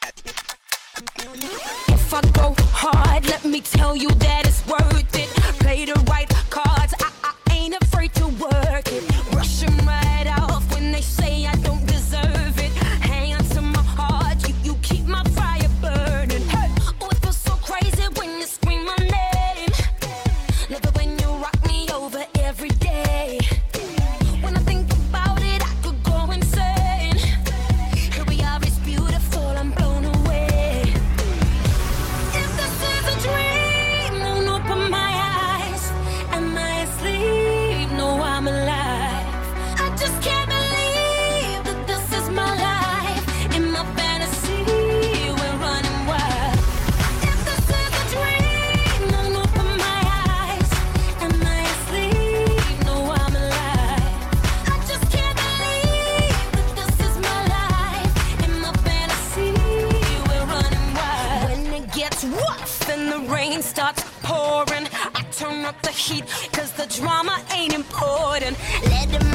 If I go hard, let me tell you that it's worth it. Play the right cards, I ain't afraid to work it. Brush 'em right off when they say I don't deserve it. Hang on to my heart, you keep my fire burning. Hey. Oh, it feels so crazy when you scream my name. Love it when you rock me over every day. When I think about it, I could go insane. Here we are, it's beautiful, I'm blown away. If this is a dream, then open my eyes. Am I asleep? No, I'm alive. I just can't believe that this is my life. In my fantasy, we're running wild. If this is a dream, then open my eyes. Am I asleep? No, I'm alive. I just can't believe that this is my life. In my fantasy, we're running wild. When it gets rough and the rain starts pouring, I turn up the heat, cause the drama ain't important. Let 'em